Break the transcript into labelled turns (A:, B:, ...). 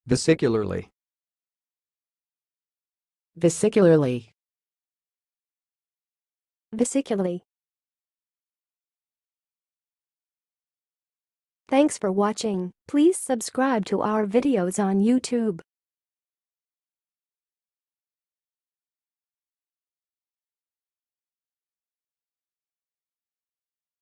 A: Vesicularly.
B: Vesicularly.
C: Vesicularly. Thanks for watching. Please subscribe to our videos on YouTube.